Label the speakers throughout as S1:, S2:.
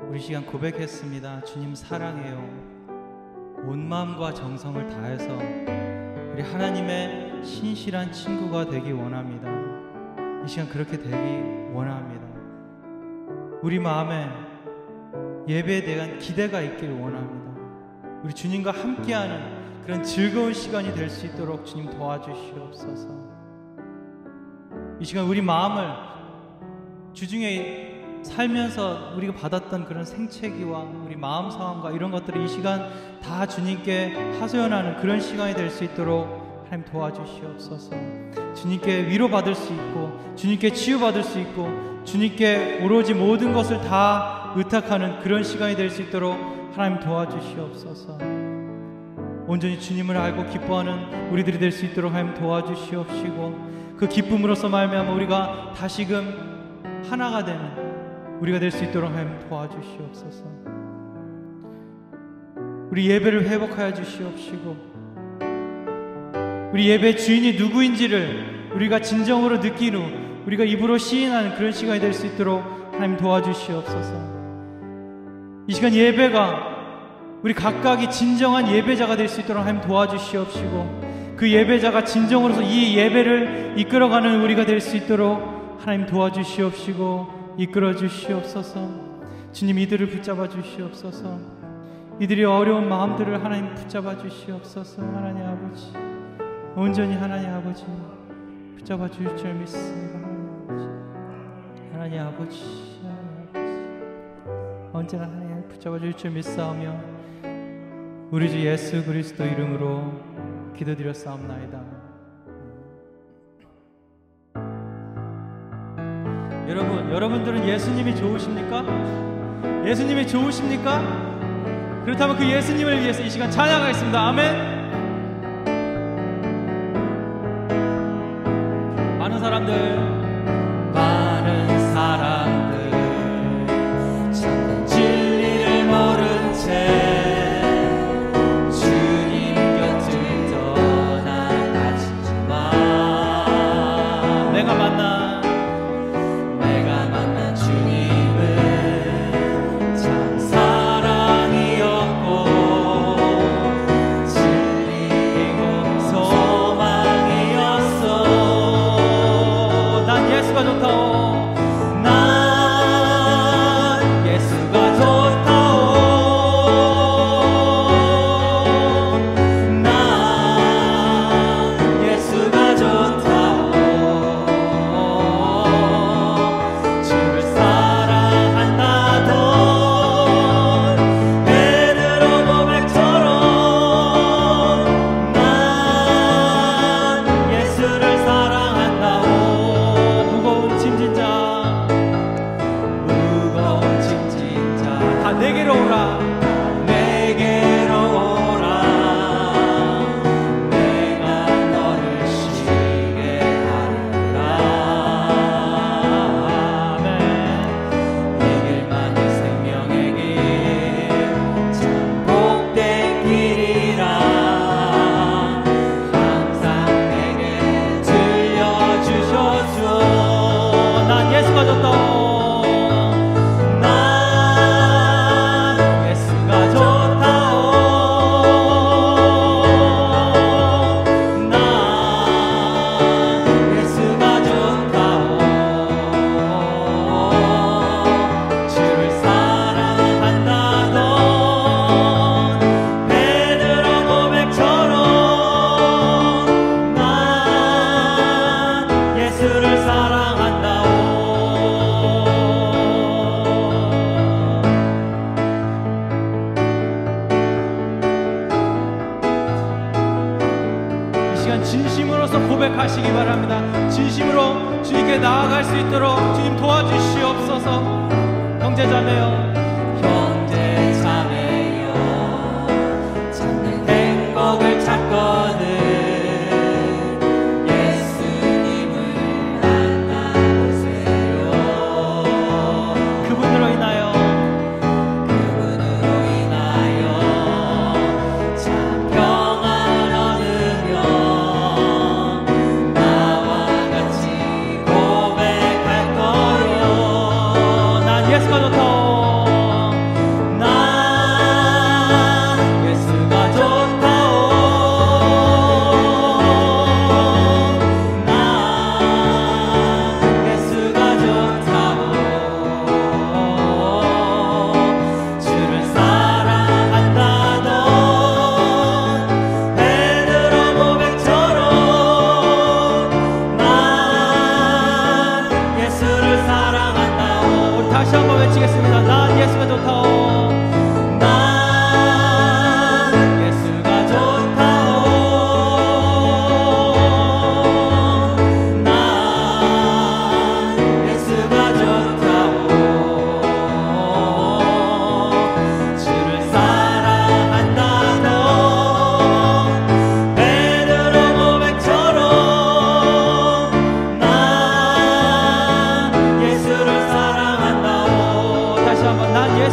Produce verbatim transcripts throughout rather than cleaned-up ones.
S1: 우리 시간 고백했습니다. 주님 사랑해요. 온 마음과 정성을 다해서 우리 하나님의 신실한 친구가 되기 원합니다. 이 시간 그렇게 되기 원합니다. 우리 마음에 예배에 대한 기대가 있길 원합니다. 우리 주님과 함께하는 그런 즐거운 시간이 될 수 있도록 주님 도와주시옵소서. 이 시간 우리 마음을 주중에 살면서 우리가 받았던 그런 생채기와 우리 마음 상황과 이런 것들을 이 시간 다 주님께 하소연하는 그런 시간이 될 수 있도록 하나님 도와주시옵소서. 주님께 위로받을 수 있고 주님께 치유받을 수 있고 주님께 오로지 모든 것을 다 의탁하는 그런 시간이 될 수 있도록 하나님 도와주시옵소서. 온전히 주님을 알고 기뻐하는 우리들이 될 수 있도록 하나님 도와주시옵시고, 그 기쁨으로써 말미암아 우리가 다시금 하나가 되는 우리가 될 수 있도록 하나님 도와주시옵소서. 우리 예배를 회복하여 주시옵시고, 우리 예배 주인이 누구인지를 우리가 진정으로 느낀 후 우리가 입으로 시인하는 그런 시간이 될 수 있도록 하나님 도와주시옵소서. 이 시간 예배가 우리 각각이 진정한 예배자가 될 수 있도록 하나님 도와주시옵시고, 그 예배자가 진정으로서 이 예배를 이끌어가는 우리가 될 수 있도록 하나님 도와주시옵시고 이끌어 주시옵소서. 주님, 이들을 붙잡아 주시옵소서. 이들이 어려운 마음들을 하나님 붙잡아 주시옵소서. 하나님 아버지, 온전히 하나님 아버지 붙잡아 주실 줄 믿습니다. 하나님 아버지, 하나님 아버지 언제나 하나님 붙잡아 주실 줄 믿사오며 우리 주 예수 그리스도 이름으로 기도드렸사옵나이다. 여러분, 여러분들은 예수님이 좋으십니까? 예수님이 좋으십니까? 그렇다면 그 예수님을 위해서 이 시간 찬양하겠습니다. 아멘. 많은 사람들
S2: 많은 사람들 참된 진리를 모른 채 주님 곁을 떠나가지만
S1: 내가 만난 고백하시기 바랍니다. 진심으로 주님께 나아갈 수 있도록 주님 도와주시옵소서. 형제자매여,
S2: 형제자매여 참된 행복을 찾거든 예수님을 만나보세요.
S1: 그분으로 인하여
S2: 그분으로 인하여 참 평안 얻으며 나와 같이 고백할 거요.
S1: 난 예수가 좋다.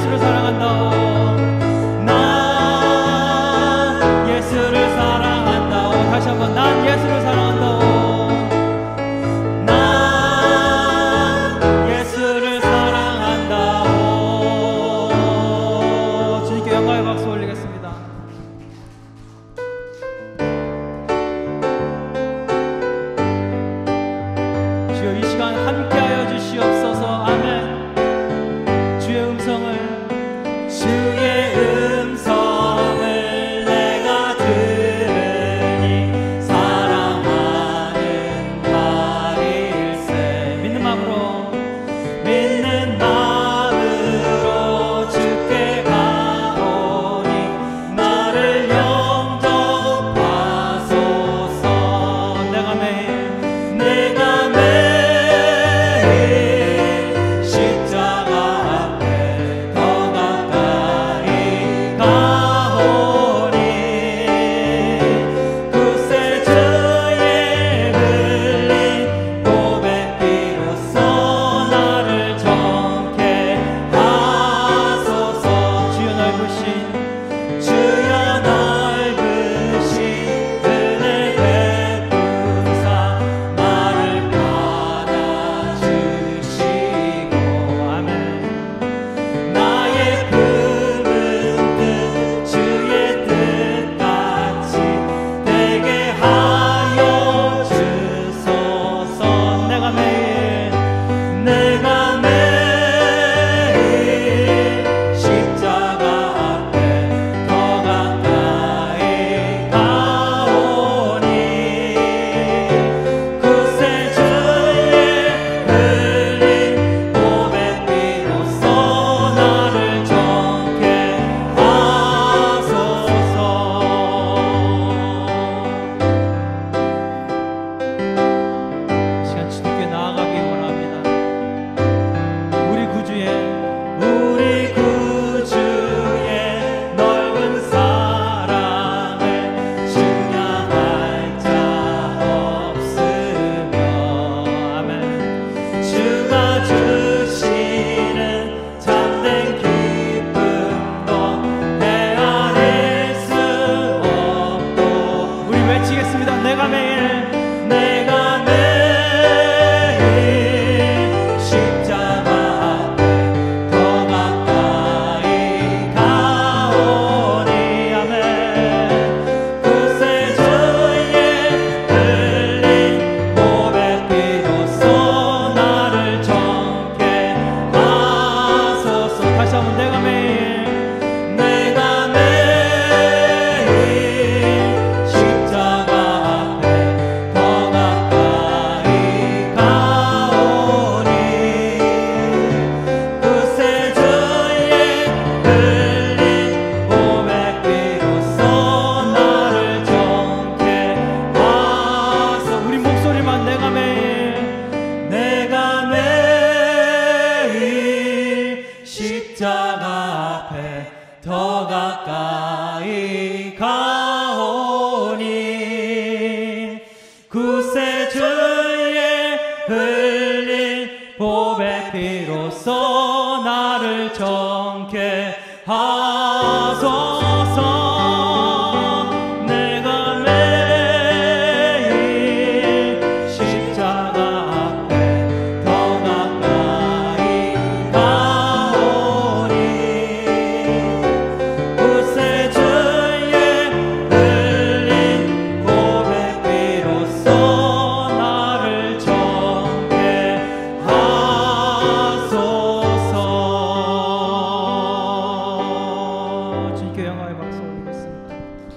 S1: 예수를 사랑한다오. 난 예수를 사랑한다오. 다시 한번 난 예수를 사랑한다오. 난 예수를 사랑한다오. 주님께 영광의 박수 올리겠습니다. 주여 이 시간 함께하여 주시옵소서. 아멘. 주의 음성을
S2: 주의 음성을 내가 들으니 사랑하는 말일세.
S1: 믿는 마음으로
S2: 믿는 마음으로 주께 가오니 나를 영접하소서.
S1: 내가 매일
S2: 내가 매일 십자가 앞에 더 가까이 가오니 굳세 주의 흘린 고백비로소 나를 정케 하소서.
S1: 주여 넓으신
S2: 주여 넓으신 은혜 베푸사 나를 받아주시고
S1: 아멘.
S2: 나의 품은 뜻 주의 뜻같이 되게 하여 주소서.
S1: 내가 매일
S2: 내가 매일 십자가 앞에 더 가까이 가오니 굳세 주의 흘린 고백비로소 나를 정케 하소서.
S1: 시간 주님께 나아가기 원합니다. 우리 구주의
S2: 우리 구주의 넓은 사랑을 증량할 자 없으며
S1: 아멘.
S2: 주가 주시는 참된 기쁨도 헤아릴 수 없도
S1: 우리 외치겠습니다. 내가 매일
S2: 내가 매일 십자가 앞에 더 가까이 가오니 아멘. 굳세 주의 흘린 고백비로소 나를 정케 하소서.
S1: 다시 한번 내가 매일
S2: 내가 매일 십자가 앞에 더 가까이 가오니 굳세 주의 흘린 고백비로소 나를 정케 하소서.
S1: 우리 목소리만 내가 매일
S2: 내가 매일 십자가 앞에 더 가까이 가오니 굳세 주의 흘린 보배피로써 나를 정케 하소서. 내가 매일 십자가 앞에 더 가까이 가오니 굳세 주의 흘린 고백비로써 나를 정케 하소서.
S1: 주님께 영광의 박수 올리겠습니다.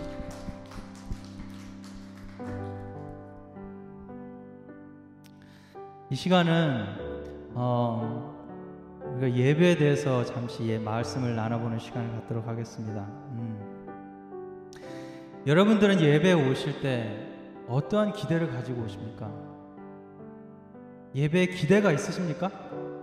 S1: 이 시간은 어, 우리가 예배에 대해서 잠시 예, 말씀을 나눠보는 시간을 갖도록 하겠습니다. 음. 여러분들은 예배에 오실 때 어떠한 기대를 가지고 오십니까? 예배에 기대가 있으십니까?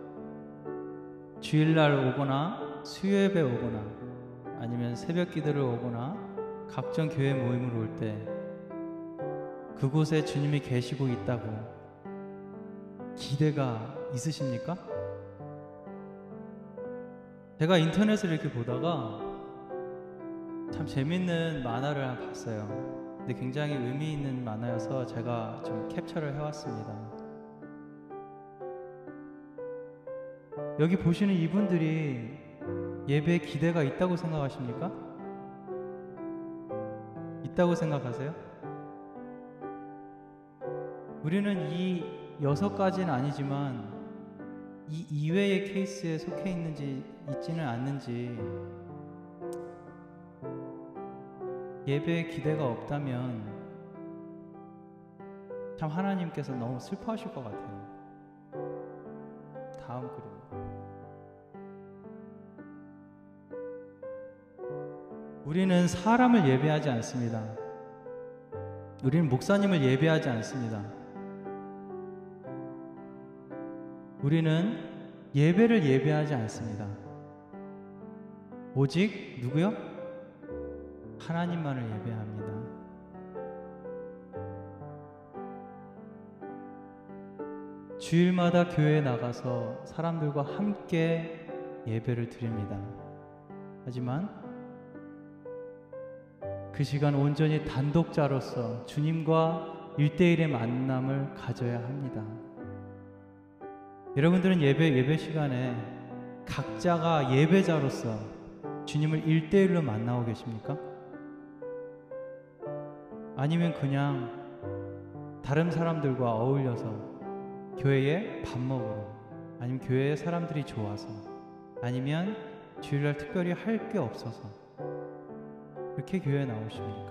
S1: 주일날 오거나 수요예배 오거나 아니면 새벽 기도를 오거나 각종 교회 모임을 올 때 그곳에 주님이 계시고 있다고 기대가 있으십니까? 제가 인터넷을 이렇게 보다가 참 재밌는 만화를 하나 봤어요. 근데 굉장히 의미 있는 만화여서 제가 좀 캡처를 해왔습니다. 여기 보시는 이분들이 예배에 기대가 있다고 생각하십니까? 있다고 생각하세요? 우리는 이 여섯 가지는 아니지만 이 이외의 케이스에 속해 있는지 있지는 않는지 예배에 기대가 없다면 참 하나님께서 너무 슬퍼하실 것 같아요. 다음 그림. 우리는 사람을 예배하지 않습니다. 우리는 목사님을 예배하지 않습니다. 우리는 예배를 예배하지 않습니다. 오직 누구요? 하나님만을 예배합니다. 주일마다 교회에 나가서 사람들과 함께 예배를 드립니다. 하지만 그 시간 온전히 단독자로서 주님과 일대일의 만남을 가져야 합니다. 여러분들은 예배, 예배 시간에 각자가 예배자로서 주님을 일대일로 만나고 계십니까? 아니면 그냥 다른 사람들과 어울려서 교회에 밥 먹으러, 아니면 교회에 사람들이 좋아서, 아니면 주일날 특별히 할 게 없어서 그렇게 교회에 나오십니까?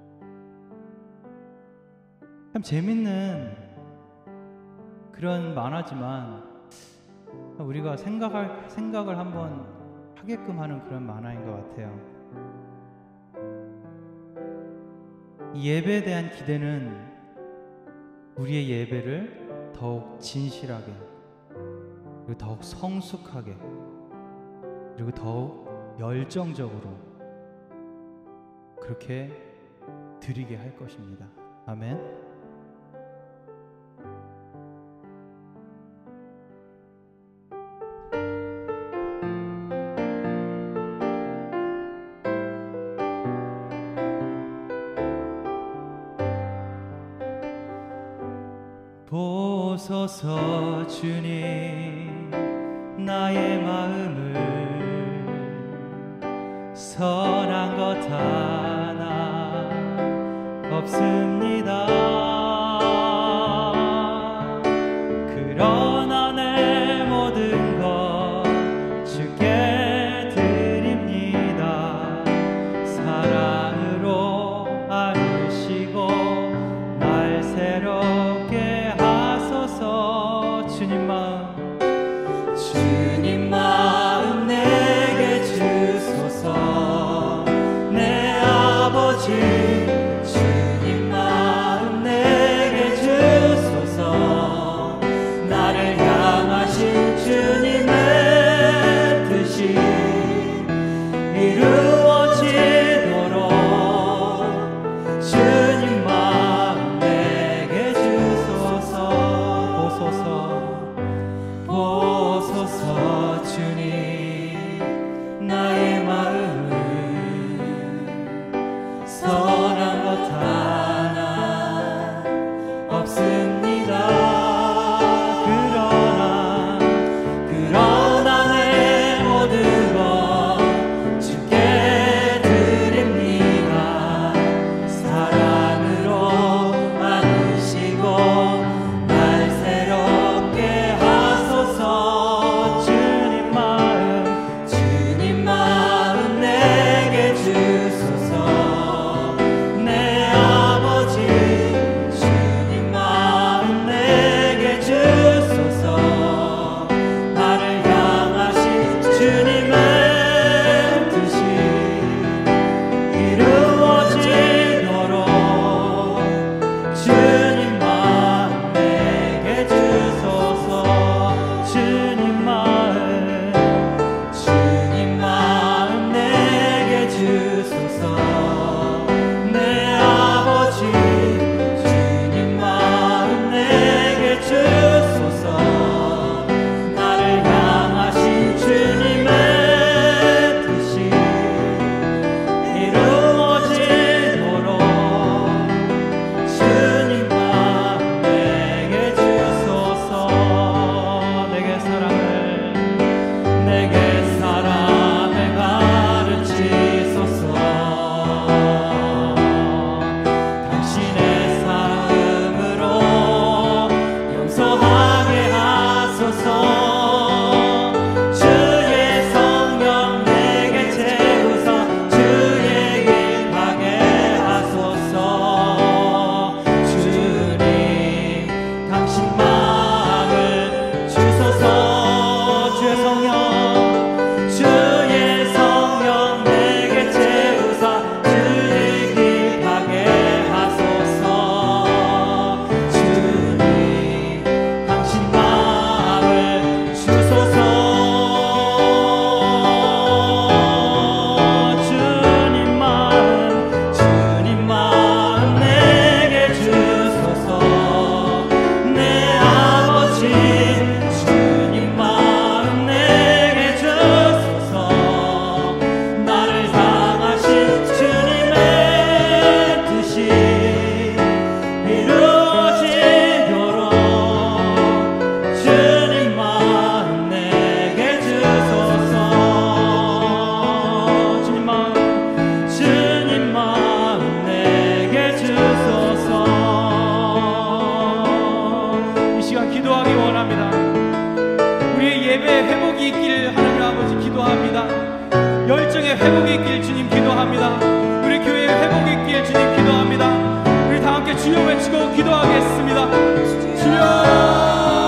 S1: 참 재밌는 그런 만화지만 우리가 생각할, 생각을 한번 하게끔 하는 그런 만화인 것 같아요. 이 예배에 대한 기대는 우리의 예배를 더욱 진실하게, 그리고 더욱 성숙하게, 그리고 더욱 열정적으로 그렇게 드리게 할 것입니다. 아멘. 보소서 주님, 나의 마음을 선한 것 하나 없습니다. 그러나 내 모든 것 주께 드립니다. 사랑으로 안으시고 날 새롭게 하소서. 주님 마음, 주님 마음 내게 주소서. 내 아버지 주님 마음 내게 주소서. 나를 향하신 주님의 뜻이 이루어지도록 주님 마음 내게 주소서. 보소서, 보소서 주님, 나의 마음을 선한 것 하나 없습니다. 그러나 그러나 내 모든 것 주께 열정의 회복이 있길 주님 기도합니다. 우리 교회의 회복이 있길 주님 기도합니다. 우리 다 함께 주여 외치고 기도하겠습니다. 주여.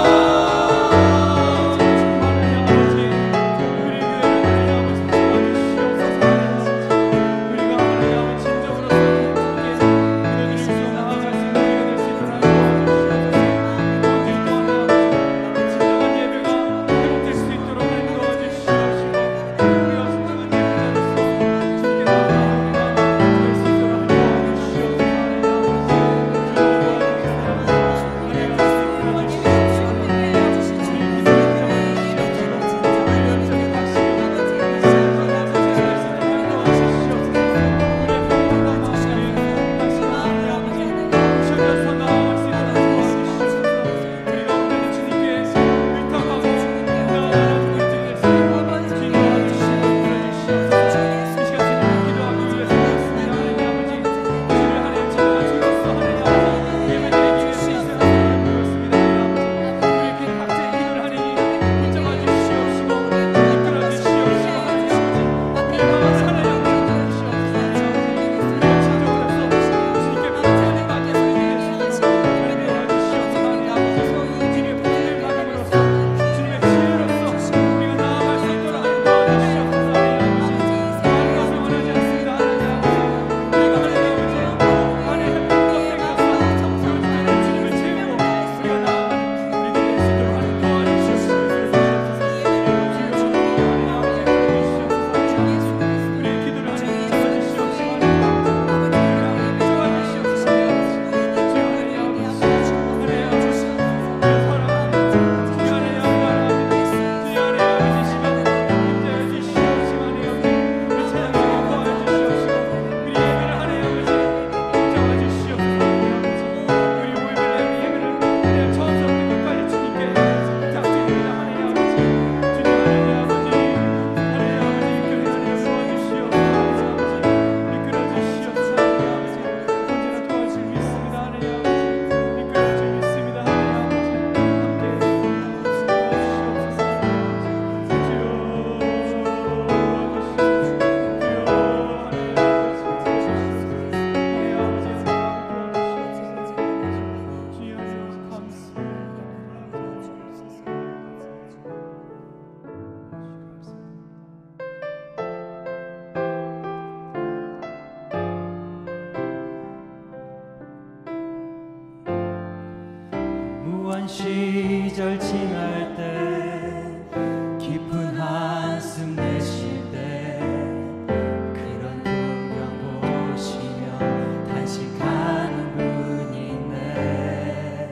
S2: 시절 지날 때 깊은 한숨 내쉴 때 그런 풍경 보시며 단식하는 분이 있네.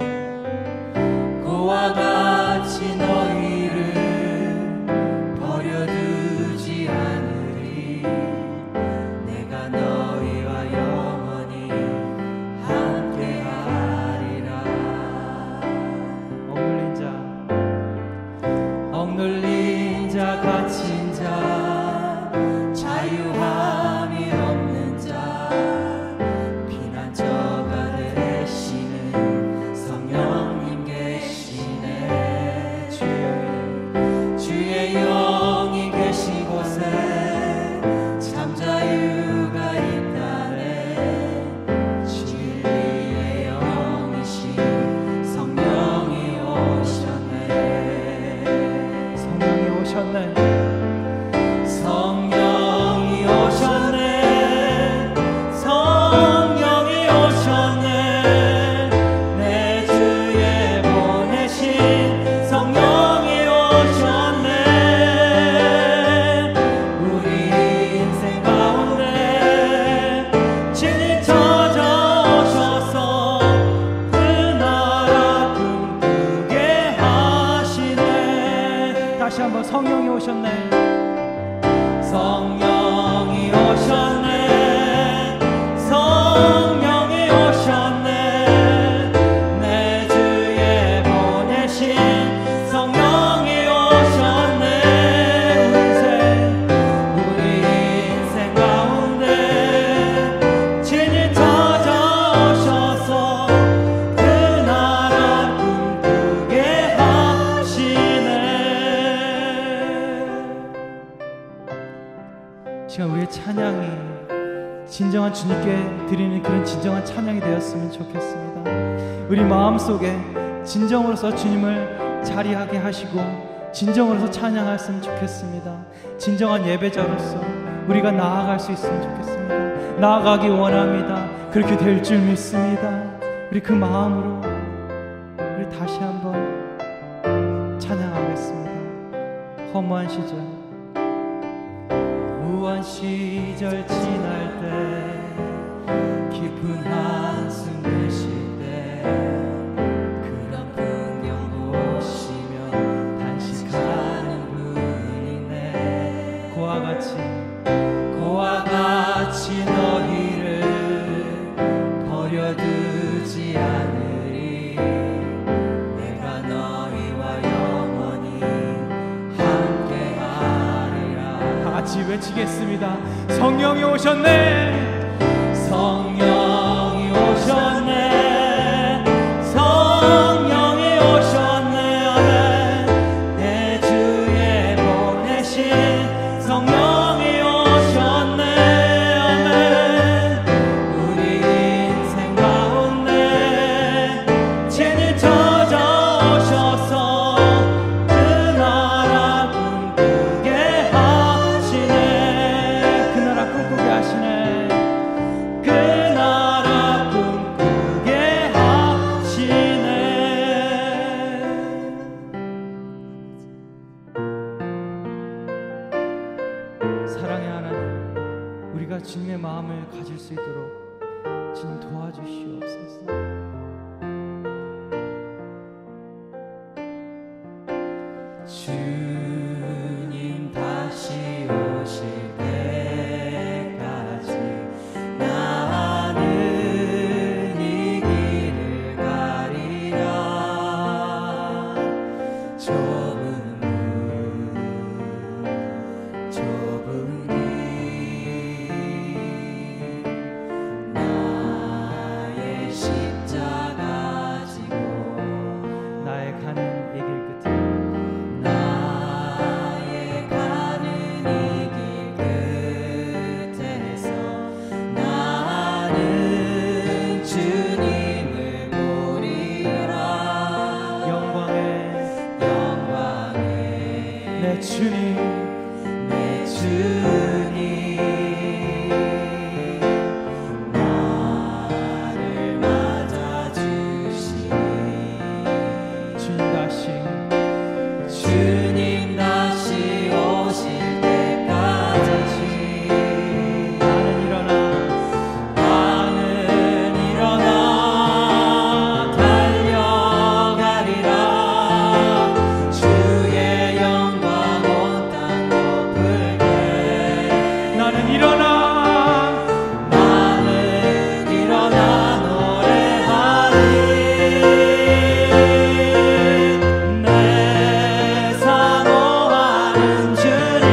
S2: 그와 같이 너희를 버려두지 않으리. 내가 너희와 영원히 함께하리라.
S1: 억눌린 자 시간 우리의 찬양이 진정한 주님께 드리는 그런 진정한 찬양이 되었으면 좋겠습니다. 우리 마음속에 진정으로서 주님을 자리하게 하시고 진정으로서 찬양했으면 좋겠습니다. 진정한 예배자로서 우리가 나아갈 수 있으면 좋겠습니다. 나아가기 원합니다. 그렇게 될 줄 믿습니다. 우리 그 마음으로 우리 다시 한번 찬양하겠습니다. 허무한 시절,
S2: 무한 시절 지날 때 깊은 한숨 내쉴 때 그런 풍경 보시며 단식하는 분이 있네.
S1: 그와 같이
S2: 그와 같이 너희를 버려두지 않으리. 내가 너희와 영원히 함께하리라.
S1: 다 같이 외치겠습니다. 성령이 오셨네.
S2: 성령이 오셨네. 성령이 오셨네. 아멘. 내 주에 보내신 성령이 오셨네. 아멘. 우리 인생 가운데 죄는 찾아오셔서 그 나라 꿈꾸게 하시네.
S1: 그 나라 꿈꾸게 하시네.
S2: 그 나라 꿈꾸게 하시네.
S1: 사랑의 하나님, 우리가 주님의 마음을 가질 수 있도록 주님 도와주시옵소서.
S2: 주님 다시 오실 때까지 나는 이 길을 가리라. 좁은 문, 좁은 길, 나의 십자가 지고
S1: 나의 가는 이 길 끝에
S2: 나의 가는 이 길 끝에서 나는 주님을 보리라.
S1: 영광의
S2: 영광의
S1: 내 주님,
S2: 내 주님, 나를 맞아주시니.
S1: 주님 다시
S2: 주님 다시 오실 때까지
S1: 나는 일어나
S2: 나는 일어나 달려가리라. 주의 영광 온 땅 높을게.
S1: 나는 일어나
S2: 나는 일어나 노래하리. 내 사모하는 주님,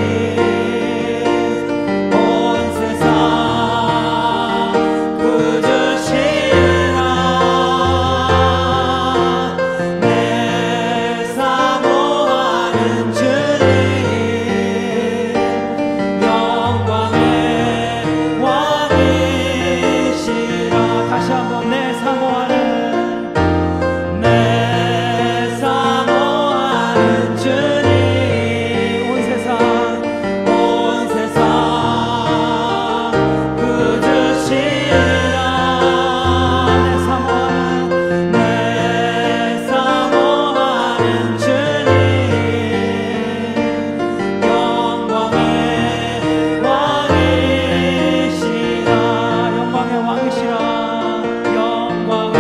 S2: 온 세상 구주시라. 내 사모하는 주님, 영광의 왕이시라.
S1: 다시 한번 내 사모하는
S2: 내 사모하는 주님,
S1: 온 세상
S2: 온 세상 구주시라.
S1: 내 사모하는
S2: 내 사모하는 주님, 영광의 왕이시라.
S1: 영광의 왕이시라.
S2: 영광의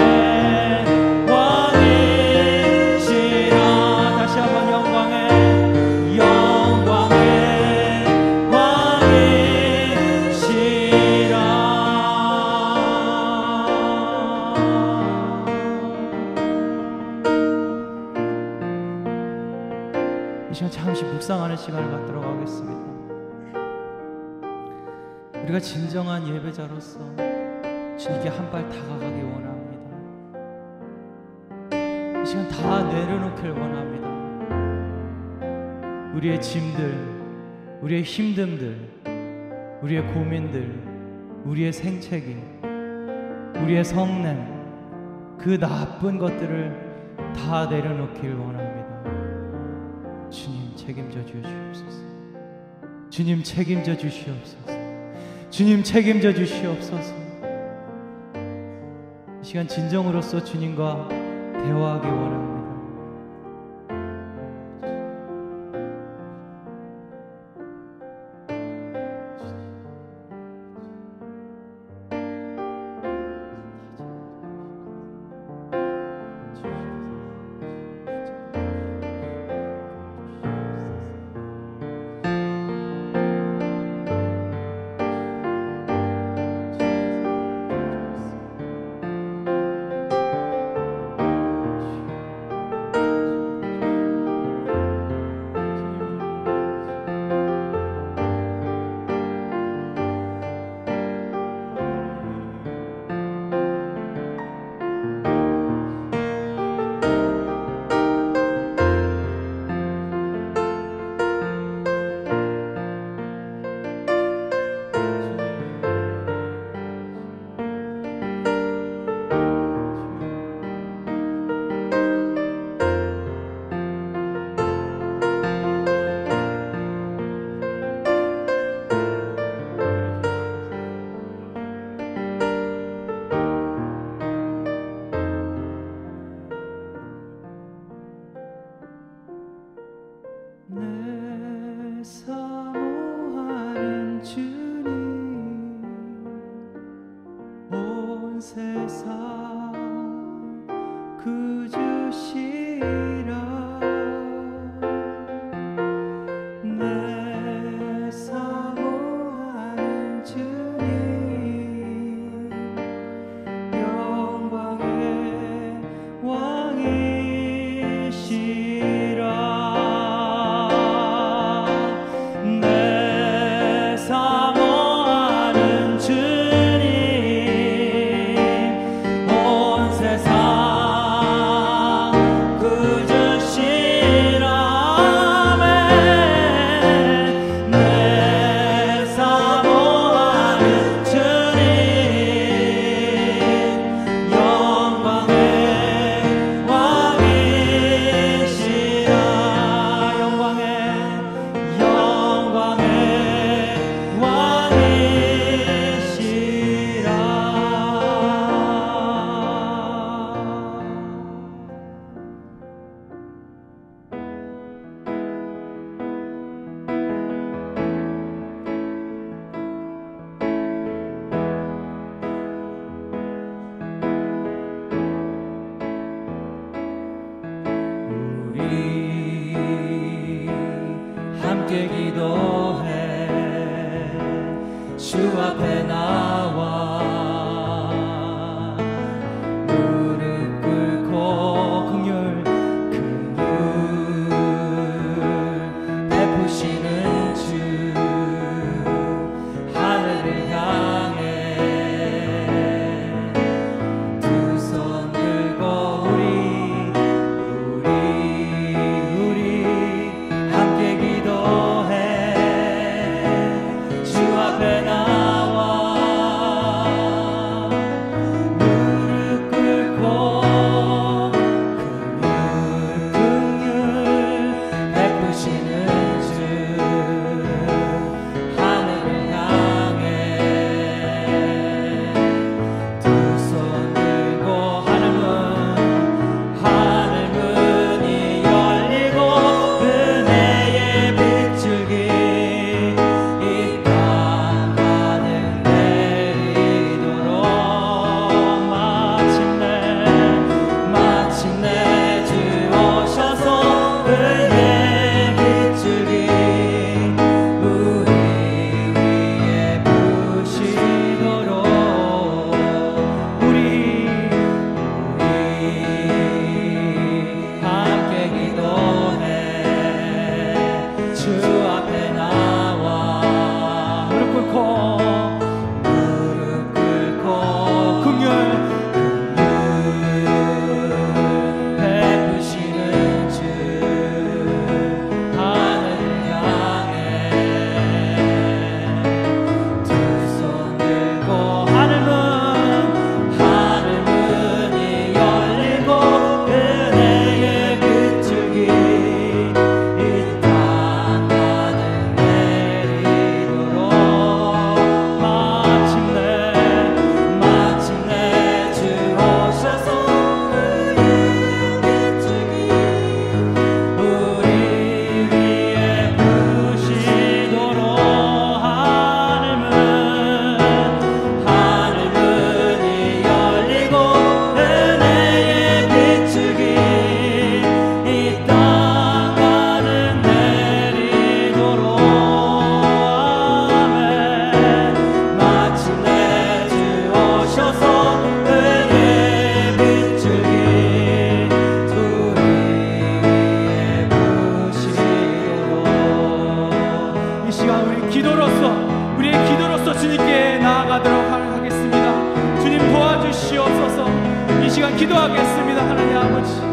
S2: 왕이시라.
S1: 다시 한번 영광의
S2: 영광의 왕이시라.
S1: 이 시간 잠시 묵상하는 시간을 갖도록 하겠습니다. 우리가 진정한 예배자로서 주님께 한 발 다가가기 원합니다. 이 시간 다 내려놓길 원합니다. 우리의 짐들, 우리의 힘듦들, 우리의 고민들, 우리의 생채기, 우리의 성냄, 그 나쁜 것들을 다 내려놓길 원합니다. 주님 책임져 주시옵소서. 주님 책임져 주시옵소서. 주님 책임져 주시옵소서. 이 시간 진정으로서 주님과 대화하기 원합니다. 내 사모하는 주님, 온 세상 구주시라. 내 사모하는 주님, 영광의 왕이시라. 함께 기도해 주 앞에 나와 무릎 꿇고 긍휼 긍휼 베푸시는 주 하늘을 향해 두 손 들고 우리 우리 우리 함께 기도해 주 앞에 나와
S3: 우리의 기도로서 주님께 나아가도록 하겠습니다. 주님 도와주시옵소서. 이 시간 기도하겠습니다. 하나님 아버지,